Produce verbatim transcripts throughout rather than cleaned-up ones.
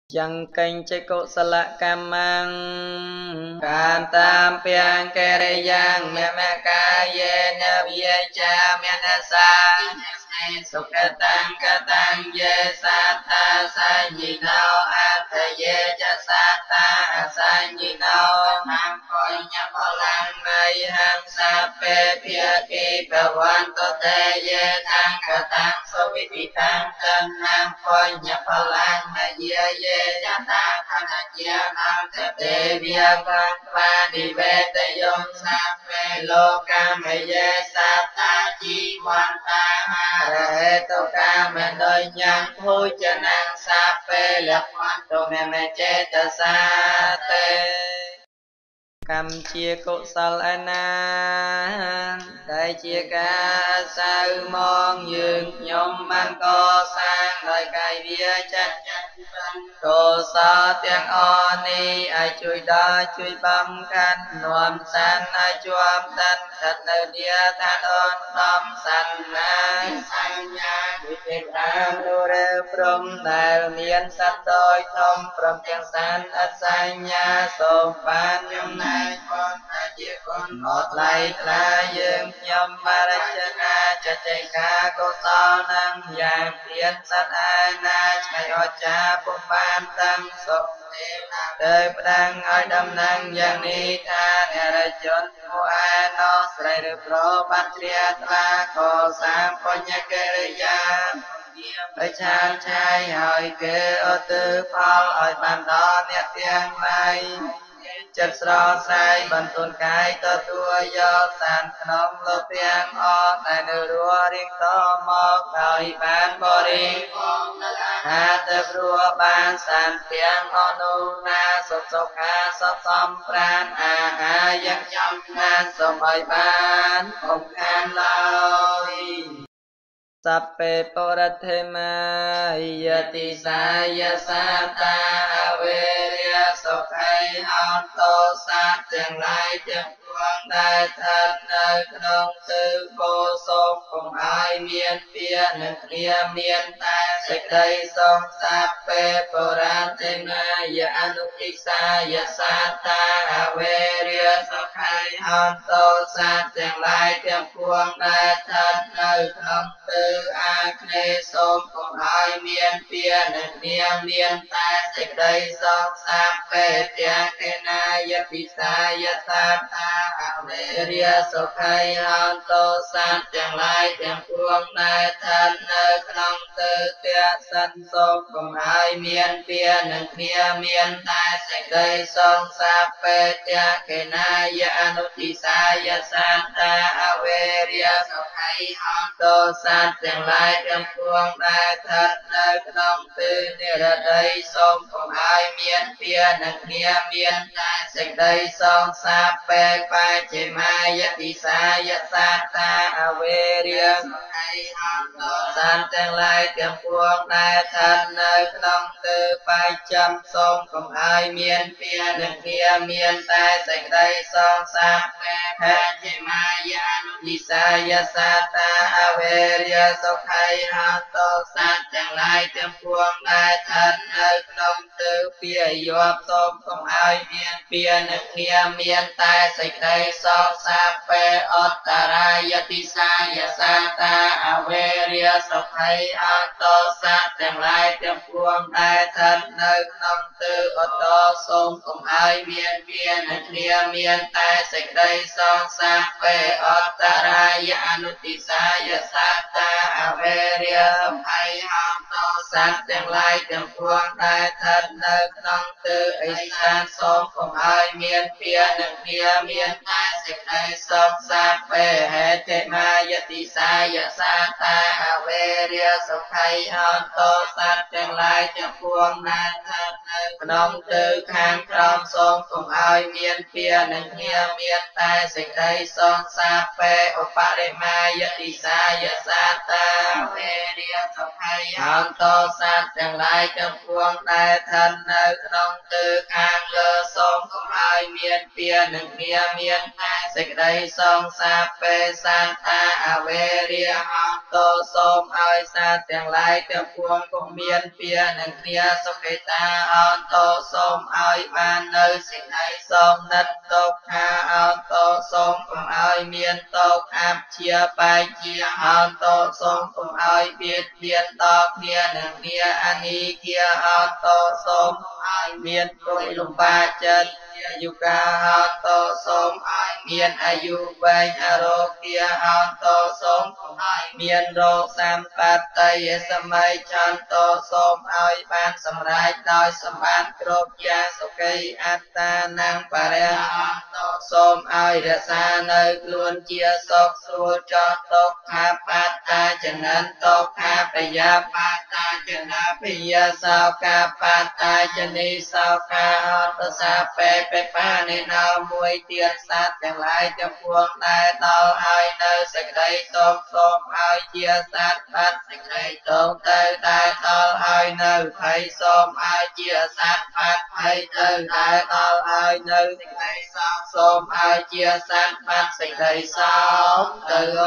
Chẳng kênh chế cụ sơ lạ cam mang Càn tam piang kê rê giang mẹ mẹ ca yê nè bìa cha mẹ nè sa Sục ca tăng ca tăng yê sa ta sa nhị nao a thê yê cha sa ta a sa nhị nao Nam khôi nhập phó lăng mây hăng sa phê phía kỳ bè quan tô tê yê tăng ca tăng sô vi thị tăng tân Nam khôi nhập phó lăng mây yê yê cha ta khăn chia nam thế tê bia văn va đi về tê yông sa phê lô ca mê yê sa ta chi quan ta ha rê tô ca mê đôi nhân hôi chân năng sa phê lập quan tô mê mê chê tê sa tê Cam chia cụ sal ana đại chia ca sa ư mong dương nhôm mang co sang đời cài bia chân Cô sa tiếng o ni ai chui đa chui băm khăn nuam san ai chuam tân thật nơi địa than ôn tâm sanh na sanh nha quý việt tam đô rê prom đại miên sát đôi thông prom tiếng san ất sanh nha sôm phan nhâm nay con ta chia con một lại la dương nhâm ma ra chân na cha chạy ca cô sa năng giang thiên sát ai na chạy o cha bông ban tăng sốt đời đang ở đâm năng giang ni tha nè ra chốn mua ai nó sài được pro bắt triệt la cô sam cô nhạc kê gian Ơi chan trai hỏi kê ô tư phao ơi bàn đó nét tiếng này chất sro sai bần tuần cái tơ tua do sàn nông lô tiếng o tại nữ rùa riêng to mọc đời bán bò riêng ha tơ rùa bán sàn tiếng o nu na sốc sốc ha sốc xóm pran à ha dân chăm nan sông ơi bán không khan lôi Sappe porathema yati saya sata averia sokai auto sát chẳng lại chẳng quang đại thật nơi đông tư vô sông cùng ai miên phía nực lia miên ta sạch đây sông sappe porathema yanukisa yasata averia sokai auto sát chẳng lại chẳng quang đại thật nơi đông tư a kê sôm cùng ai miên phía nực lia miên ta sạch đây sông sappe tia kê na yapisa yasata Averia sokai hanto sát chẳng lại chẳng cuồng đại thân nơi trong tư tiết sân sông cùng ai miên phía nực lia miên tai sạch đây sông sa phê tia kê na yanutisa yasanta Averia sokai hanto sát chẳng lại chẳng cuồng đại thân nơi trong tư tiết đây sông cùng ai miên phía nực lia miên tai sạch đây sông sa phê phai chế mai yati sa yasata averia san tương lai tiệm cuồng đại thân nơi trong tư phai chăm sông cùng ai miên phía nực lia miên tai sạch đây sông sa phê phai chế mai yati sa yasata averia sokai hanto san tương lai tiệm cuồng đại thân nơi trong tư phía yop sông cùng ai miên phía nực lia miên tai sạch đây sông sa phê ottarayati sa yasata averia sokai hanto sát tương lai tiệm cuồng đại thân nơi trong tư otto sông cùng ai miên phía nực lia miên tai sạch đây sông sa phê ottarayati sa yasata averia sokai hanto sát tương lai tiệm cuồng đại thân nơi trong tư isan sông cùng ai miên phía nực lia miên tai sạch đây sông sa phê hệ thế ma yati sa yasata averia sokai hanto sát tương lai tiệm cuồng đại thân ក្នុងទៅខាងក្រោមសូមកុំឲ្យមានពៀនឹងគ្នាមានតែសេចក្តីសងសាពេឧបរិមាយតិសាយសាតាវេរិយសុខ័យអន្តោសត្វទាំងឡាយទាំងពួងដែលឋាននៅក្នុងទៅខាងលើសូមកុំឲ្យមានពៀនឹងគ្នាមានតែសេចក្តីសងសាពេសាតាអវេរិយអន្តោសូមឲ្យសត្វទាំងឡាយទាំងពួងកុំមានពៀនឹងគ្នាសុខេតាអន្តោសូមឲ្យបាននៅសេចក្តីសងនិតទុក្ខាអន្តោសូមកុំឲ្យមានទុក្ខអព្យាបាយជាអន្តោសូមកុំឲ្យបៀតបៀនដល់គ្នានឹងគ្នាអនិច្ចាអន្តោសូមឲ្យមានទុក្ខលំបាកចិត្តយុកាអន្តោសូមឲ្យមានអាយុវែងអរោគាអន្តោសូមកុំឲ្យមានរោគសម្បត្តិសម័យចន្ទោសូមឲ្យបានសម្រេចដោយសម្បត្តិគ្រប់យ៉ាងសុខីអត្តានាងបរិយអន្តោសូមឲ្យរក្សានៅខ្លួនជាសុខស្រួលចោះទុក្ខាបត្តាចនិនទុក្ខាបយាបត្តាចនាបយាសោកាបត្តាចនីសោកាអន្តសាពេបេបានិណោមួយទៀតសត្វទាំងឡាយទាំងពួងដែលដល់ឲ្យនៅសេចក្តីទុក្ខសូមឲ្យជាសត្វបាត់សេចក្តីទុក្ខទៅដែលដល់ឲ្យនៅភ័យសូមឲ្យជាសត្វបាត់ភ័យទៅដែលដល់ឲ្យនៅសេចក្តីសោកសូមឲ្យជាសត្វបាត់សេចក្តីសោកទៅអ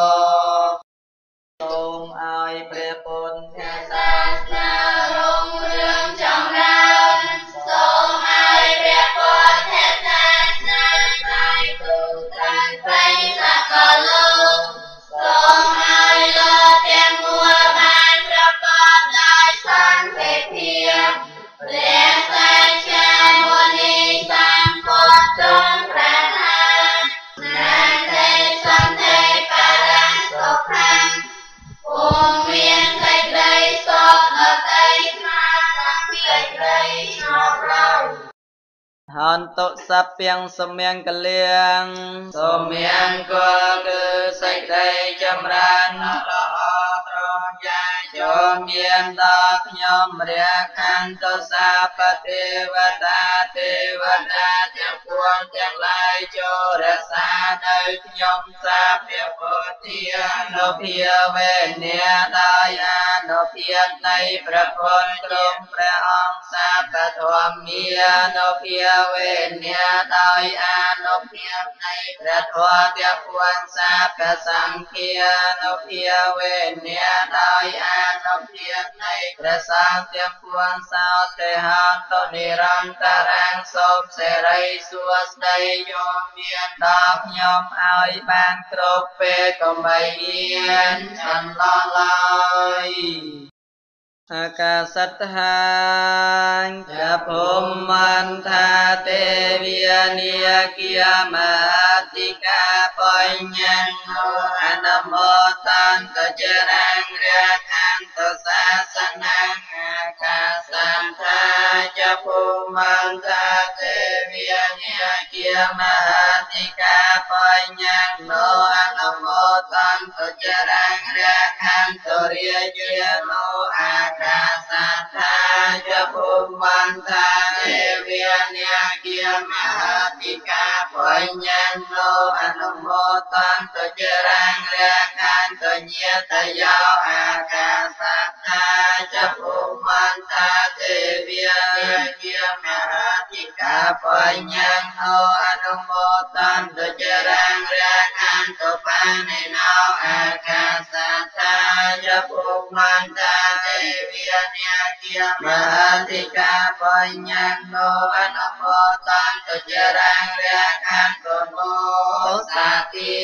សូមឲ្យព្រះពុទ្ធសាសនារុងរឿងចម្រើនសូមឲ្យព្រះពុទ្ធសាសនាឲ្យទូទាំងពេញសកលលោកសូមឲ្យលោកទាំងមូលបានប្រកបដោយសន្តិភាពព្រះសច្ចាមុនីសម្ពុទ្ធទ្រង់ប្រាថ្នាណាទេសន្តិបរិសុខੰពុំមានសេចក្តីសុខអតីស្មារតីសេចក្តីស្ងប់រលហន្តុសព្យងសមៀងកលៀងសមៀងគលគឺសេចក្តីចម្រើនល្អត្រង់យ៉ាងចូលមានដល់ខ្ញុំព្រះខន្តុសាបទេវតាទេវតាទាំងពួងទាំងឡាយចូលរក្សានៅខ្ញុំសាព្យពុទ្ធានុភាវេនាដោយអនុភាពនៃព្រះពុទ្ធទ្រង់ព្រះអង្គសាបធម្មានុភាវេនាដោយអនុភាពនៃព្រះធម៌ទាំងពួងសាបសង្ឃានុភាវេនាដោយអនុភាពនៃព្រះសង្ឃទាំងពួងសោទេហន្តនិរន្តរាំងសូមសេរីសួស្តីយោមានដល់ខ្ញុំឲ្យបានគ្រប់ពេលកុំបីមានចន្លោះឡើយអាកាសត្ថាចភុមមន្ថាទេវានិគាមតិកាបញ្ញោអនមតន្តចរាងរខន្តសាសនាអាកាសត្ថាចភុមមន្ថាទេវានិគាមតិកាបញ្ញោអនមតន្តចរាងរខន្តរាជានោអាកាសត្ថាចភុមមន្ថាទេវានិគាមតិកាបញ្ញោអនុមតន្តចរាងរខន្តញាតយោអាកាសត្ថាចភុមមន្ថាទេវានិគាមតិកាបញ្ញោអនុមតន្តចរាងរខន្តបានិណោអាកាសត្ថាចភុមមន្ថាទេវានិគាមតិកាបញ្ញោអនុមតន្តចរាងរខន្តមោសាទា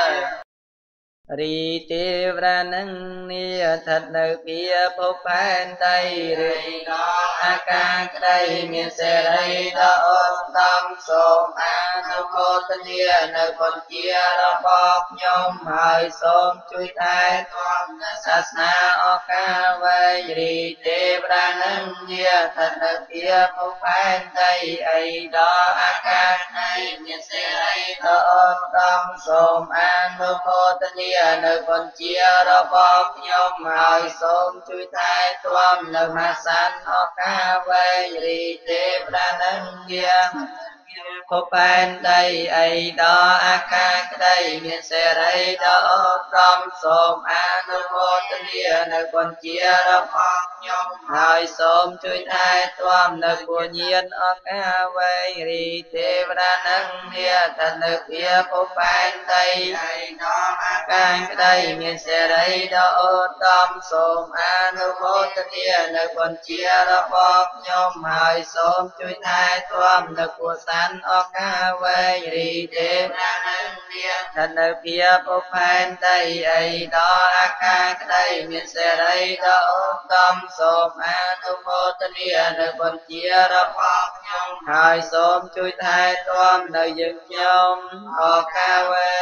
រីទេវរនឹងនីស្ថិតនៅពីភពផែនដីរីដល់អាកាសក្តីមានសេរីដ៏ឧត្តមសូមអនុមោទនានៅបុណ្យជារបស់ខ្ញុំហើយសូមជួយថែទាំសាសនាឱកាសវែងរីទេវរនឹងនីស្ថិតនៅពីភពផែនដីអីដល់អាកាសក្តីមានសេរីដ៏ឧត្តមសូមអនុមោទនានៅបញ្ជារបស់ខ្ញុំហើយសូមជួយថែទាំនៅមាសានអកាវែងរីទេវតានឹងយ៉ាងพบแผ่นใดไอดออาการใดมีเสรีดอพร้อมสมอนุโมทนีในคนเจียระพองยมหายสมช่วยทายความในบุญเยียนออกอาไว้รีเทวดานังเนียทันเพียพบแผ่นใดไอดออาการใดมีเสรีดอพร้อมสมอนุโมทนีในคนเจียระพองยมหายสมช่วยทายความในบุญสันออกอาไว้รีเทวดานังเนียทันเพียพบแผ่นใดไอดออาการใดมีเสรีดอพร้อมสมอนุโมทนีในคนเจียระพองยมหายสมช่วยทายความในយើងខ្ញុំអកាវេ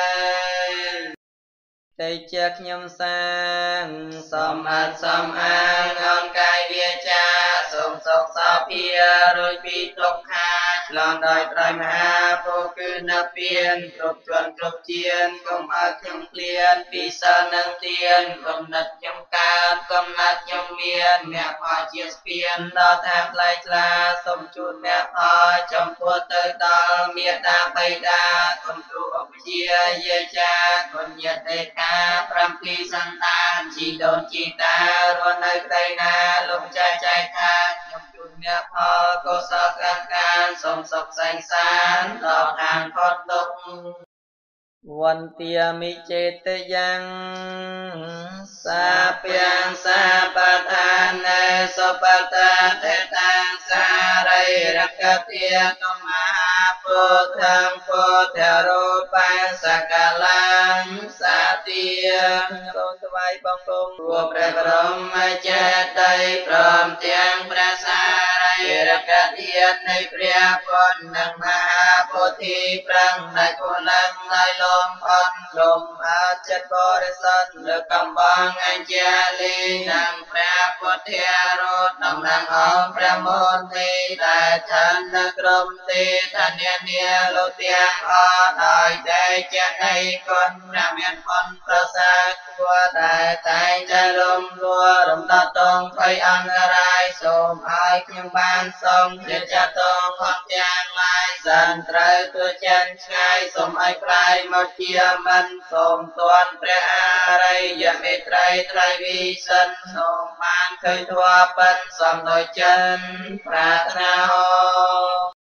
តែជាខ្ញុំសាងសំអត់សំអាងអនកាយវាចាសូមសុខសោភារួចពីទុក្ខាឆ្លងដោយត្រៃមហាពុទ្ធគឺនៅពៀនគ្រប់ជាន់គ្រប់ជានកុំឲ្យខ្ញុំក្លៀនពីសិលនឹងទានកំណត់ខ្ញុំកើតកំណត់ខ្ញុំមានអ្នកផលជាស្ពានដល់តាមថ្លៃថ្លាសូមជូនអ្នកផលចំពោះទៅដល់មេត្តាបិតាគុំគ្រូឧបជាយាចាគុណញាតិទេកាប្រាំពីរសន្តានជីដូនជីតារស់នៅក្តីណាលោកចែកចែកថាខ្ញុំជូនអ្នកផលកុសលកម្មការសូមសុខសែងសានដល់ខាងផុតទុក្ខវន្ទាមិចេតយ៉ាងសាពាំងសាបតានេសុបតាតេតាំសារិរកតិកមហាពុទ្ធังពុទ្ធរូបាសកលាំសាទាសូមថ្វាយបង្គំរួព្រះបរមចេតិយព្រមទាំងព្រះសារិរកតិនៃព្រះពុទ្ធនិងមហាពុទ្ធិប្រឹងនៃគុណឡើងដោយលំអត់លំអើចិត្តបរិសុទ្ធលើកំបងអញ្ចាលីនិងព្រះពុទ្ធរូបតំណាងអង្គព្រះមន្ទីរដែលឋាននៅក្រុមទីធានានាលោកទាំងអស់ដោយតែជានៃគុណព្រះមានគុណប្រសើរគួរតែតែងតែលំលួរំដោះតងភ័យអន្តរាយសូមឲ្យខ្ញុំបានសូមជាចាតងខំទាំងឡាយសន្ត្រូវទួចិនឆ្ងាយសូមឲ្យខ្លាយមកជាមិនសូមទាន់ព្រះអរិយមេត្រីត្រៃវិសិទ្ធសូមបានឃើញធម៌ពិតសំដោយចិនប្រាថ្នា